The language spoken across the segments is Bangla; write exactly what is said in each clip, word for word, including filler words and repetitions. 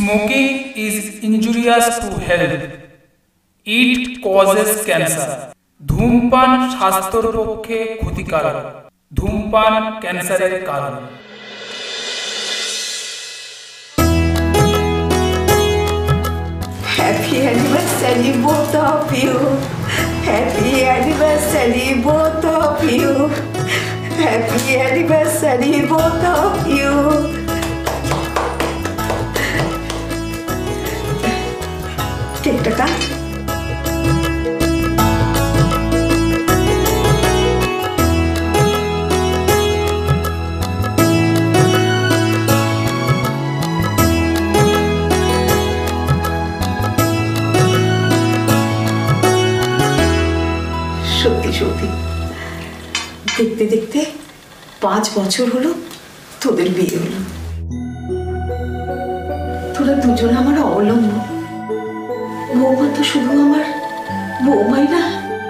Smoking is injurious to health. It causes cancer. ধূমপান স্বাস্থ্যের পক্ষে ক্ষতিকারক। ধূমপান ক্যান্সারের কারণ। Happy anniversary both of you. Happy anniversary both of you. Happy anniversary both of you. কেকটা কা সত্যি সত্যি দেখতে দেখতে পাঁচ বছর হলো তোদের বিয়ে হলো। তোরা দুজন আমার অবলম্বন। বৌমা তো শুধু আমার বৌমাই না,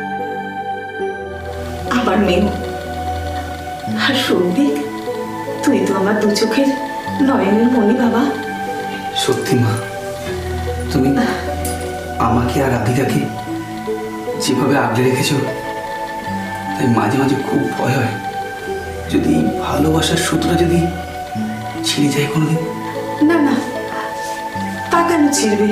আমার মেয়ে। আর সৌভিক, তুই তো আমার দু চোখের নয়নের মনি বাবা। সত্যি মা, তুমি আমাকে আর রাধিকাকে যেভাবে আগলে রেখেছো, তাই মাঝে মাঝে খুব ভয় হয় যদি ভালোবাসার সূত্রটা যদি ছিঁড়ে যায় কোনোদিন। না না, তা কেন ছিঁড়বে?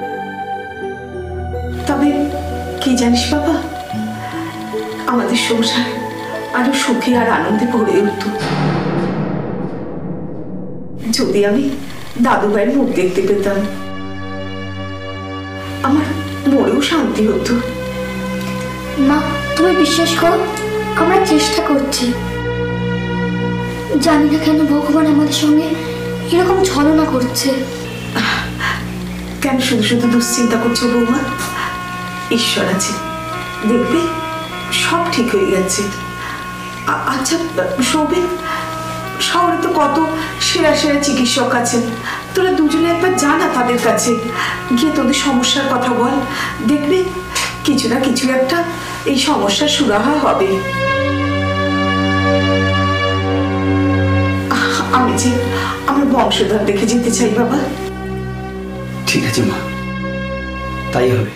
তবে কি জানিস বাবা, আমাদের সংসার আরো সুখে আর আনন্দে ভরে উঠত যদি আমি দাদু ভাইয়ের মুখ দেখতে পেতাম। আমার মনেও শান্তি হতো। মা, তুমি বিশ্বাস করো, আমরা চেষ্টা করছি। জানি না কেন ভগবান আমাদের সঙ্গে এরকম ছলনা করছে। কেন শুধু শুধু দুশ্চিন্তা করছো বৌমা? ঈশ্বর আছে, দেখবে সব ঠিক হয়ে গেছে। আচ্ছা সৌভিক, শহরে তো কত সেরা সেরা চিকিৎসক আছেন, তোরা দুজনে একবার জানা তাদের কাছে গিয়ে তোদের সমস্যার কথা বল। দেখবে কিছু না কিছু একটা এই সমস্যার সুরাহা হবে। আমি যে আমার বংশধর দেখে যেতে চাই বাবা। ঠিক আছে মা, তাই হবে।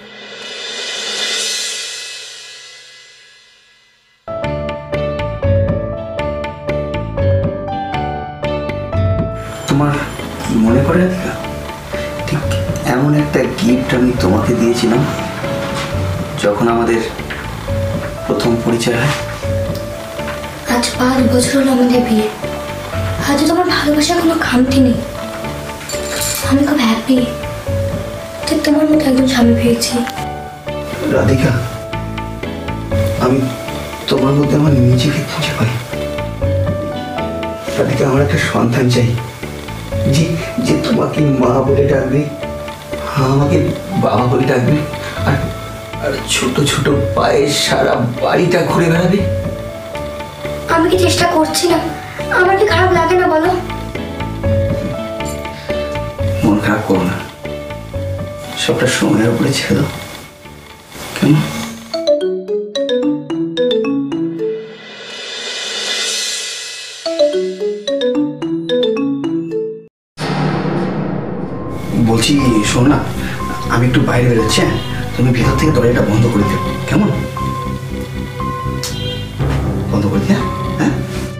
তোমার মনে পড়ে রাধিকা, ঠিক এমন একটা গিফট আমি তোমাকে দিয়েছিলাম যখন আমাদের প্রথম পরিচয় হয়। আজ পাঁচ বছর হলো আমাদের বিয়ে। আজ তোমার ভালোবাসার কোনো খামতি নেই। আমি খুব হ্যাপি, ঠিক তোমার মতো একজন স্বামী পেয়েছি। রাধিকা, আমি তোমার মধ্যে আমার নিজেকে খুঁজে পাই। রাধিকা, আমার একটা সন্তান চাই যে যে তোমাকে মা বলে ডাকবে, আমাকে বাবা বলে ডাকবে, আর আর ছোট ছোট পায়ে সারা বাড়িটা ঘুরে বেড়াবে। আমি কি চেষ্টা করছি না? আমার কি খারাপ লাগে না বলো? মন খারাপ করো না, সবটা সময়ের উপরে ছেড়ে দাও। কেন? বলছি শোন না, আমি একটু বাইরে বেরোচ্ছি, হ্যাঁ? তুমি ভেতর থেকে দরজাটা বন্ধ করে দিও, কেমন? বন্ধ করে দিয়া, হ্যাঁ?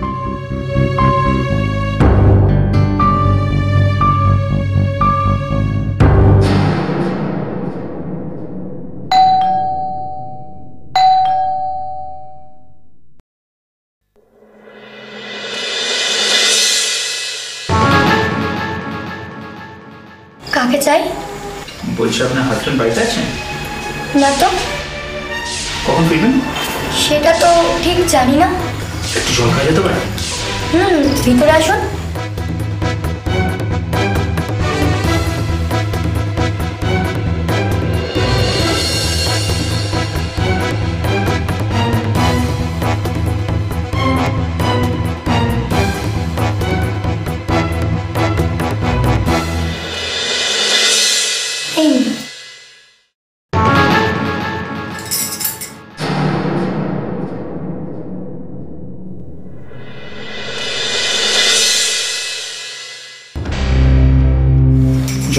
কাকে চাই? বলছি আপনার হাজবেন্ড বাড়িতে আছেন? না তো। কখন ফিরবেন? সেটা তো ঠিক জানি না। একটু জল খাওয়া যেতে পারে? হুম, ভিতরে আসুন। এই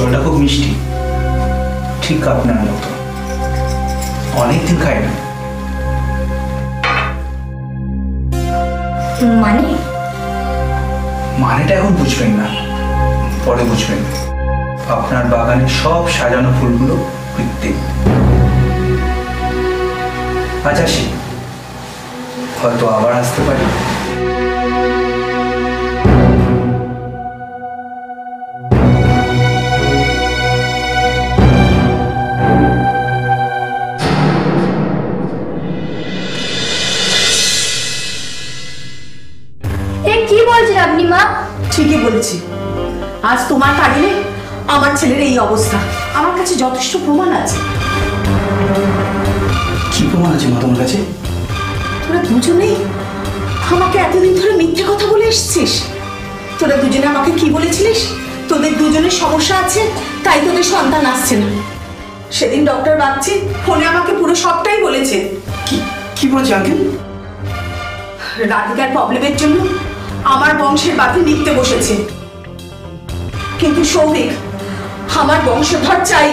জলটা খুব মিষ্টি, ঠিক আপনার মতো। অনেকদিন খাই না। মানে মানেটা এখন বুঝবেন না, পরে বুঝবেন। আপনার বাগানের সব সাজানো ফুলগুলো কৃত্রিম। আজ আসি, হয়তো আবার আসতে পারি। কি বলছেন আপনি মা? ঠিকই বলেছি, আজ তোমার কারণে আমার ছেলের এই অবস্থা। আমার কাছে যথেষ্ট প্রমাণ আছে। কি প্রমাণ আছে মা তোমার কাছে? তোরা দুজনেই আমাকে এতদিন ধরে মিথ্যে কথা বলে এসেছিস। তোরা দুজনে আমাকে কি বলেছিলিস? তোদের দুজনের সমস্যা আছে, তাই তোদের সন্তান আসছে না। সেদিন ডক্টর বাগচি ফোনে আমাকে পুরো সবটাই বলেছে। কি কি বলছে আঙ্কেল? রাধিকার প্রবলেমের জন্য আমার বংশের বাতি নিতে বসেছে, কিন্তু সৌভিক আমার বংশধর চাই।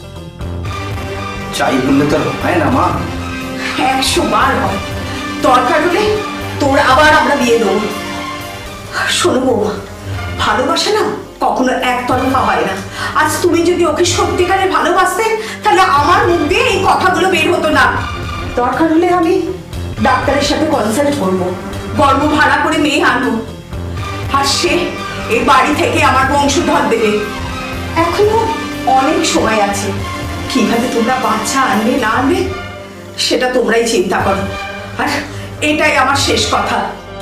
চাই বললে তো হয় না মা। একশো বার হয়, দরকার হলে তোর আবার আমরা বিয়ে দেবো। শোনো বৌমা, ভালোবাসা না কখনো একতরফা হয় না। আজ তুমি যদি ওকে সত্যিকারে ভালোবাসতে, তাহলে আমার মুখ দিয়ে এই কথাগুলো বের হতো না। দরকার হলে আমি ডাক্তারের সাথে কনসাল্ট করবো, গর্ভ ভাড়া করে মেয়ে আনবো, আর সে এই বাড়ি থেকে আমার বংশধর দেবে। এখনো অনেক সময় আছে। কিভাবে তোমরা বাচ্চা আনবে না আনবে সেটা তোমরাই চিন্তা করো, আর এটাই আমার শেষ কথা।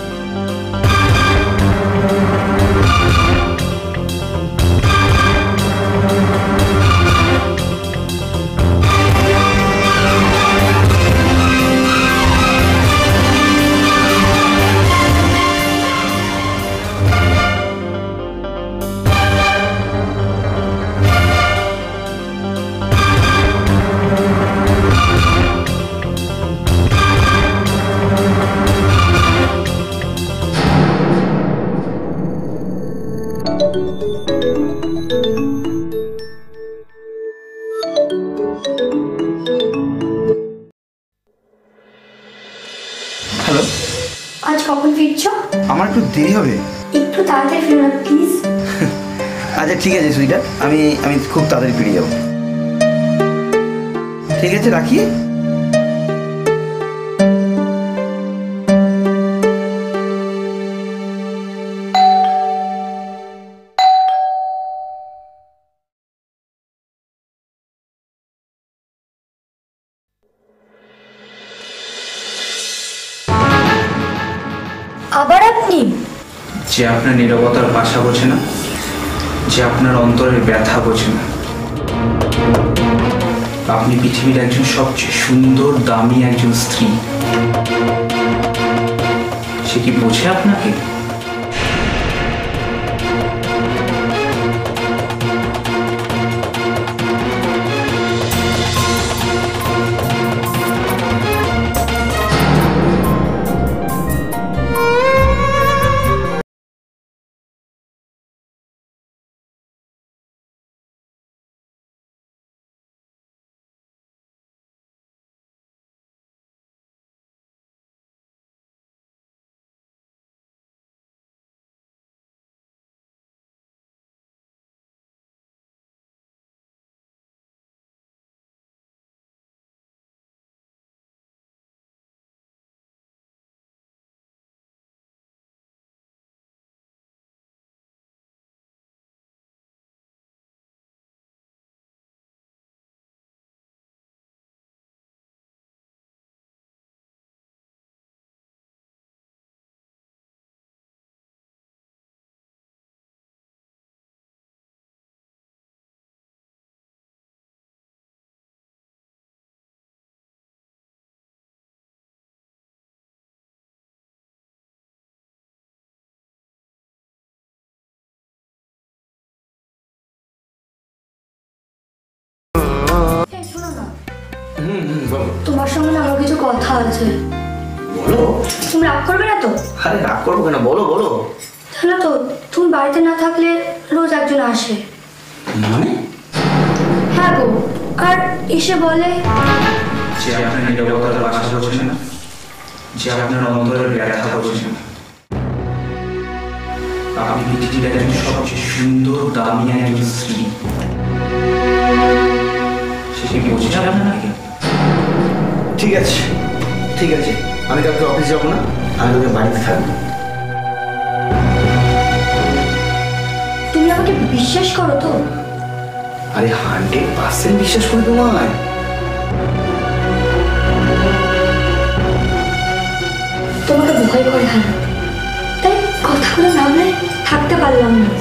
হ্যালো, আজ কখন ফিরছ? আমার একটু দেরি হবে। একটু তাড়াতাড়ি ফিরো না প্লিজ। আচ্ছা ঠিক আছে সুইটার, আমি আমি খুব তাড়াতাড়ি ফিরে যাবো। ঠিক আছে, রাখি। আবার আপনি? যে আপনার নীরবতার ভাষা বোঝে না, যে আপনার অন্তরের ব্যথা বোঝে না। আপনি পৃথিবীর একজন সবচেয়ে সুন্দর দামি একজন স্ত্রী, সে কি বোঝে আপনাকে? তোমার সঙ্গে আমার কিছু কথা আছে। বলো। তুমি রাগ করবে না তো? আরে রাগ করবো কেন, বলো বলো। জানো তো, তুমি বাড়িতে না থাকলে রোজ একজন আসে। মানে? হ্যাঁ গো, আর এসে বলে যে আপনার নিরবতার ভাষা বোঝে না, যে আপনার অন্তরের ব্যথা বোঝে না। আপনি পৃথিবীর একজন সবচেয়ে সুন্দর দামি একজন স্ত্রী, সে বোঝে আপনাকে। ঠিক আছে ঠিক আছে, আমি কালকে অফিস যাবো না, আমি তোকে বাড়িতে থাকবো। তুমি আমাকে বিশ্বাস করো তো? আরে হান্ড্রেড পার্সেন্ট বিশ্বাস করে তোমায়। তোমাকে ভয় করে হ্যাঁ, তাই কথাগুলো না বলে থাকতে পারলাম না।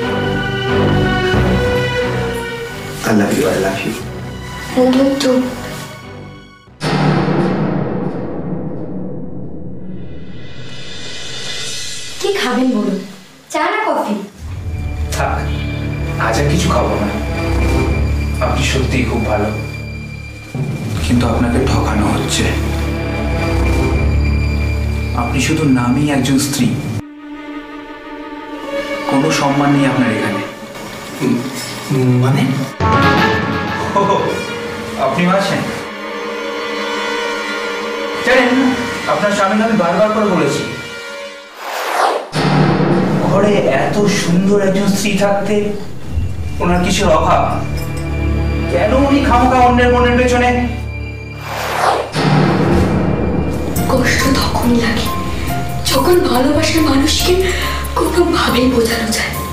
I love you, I love you. I love you too. কি খাবেন বলুন, চা না কফি? থাক, আজ আর কিছু খাবো না। আপনি সত্যিই খুব ভালো, কিন্তু আপনাকে ঠকানো হচ্ছে। আপনি শুধু নামেই একজন স্ত্রী, কোনো সম্মান নেই আপনার এখানে। মানে? ও, আপনি আছেন? জানেন আপনার স্বামীকে আমি বারবার করে বলেছি, ঘরে এত সুন্দর একজন স্ত্রী থাকতে ওনার কিসের অভাব? কেন উনি খামোখা অন্যের মনের পেছনে? কষ্ট তখনই লাগে যখন ভালোবাসার মানুষকে কোনোভাবেই বোঝানো যায়।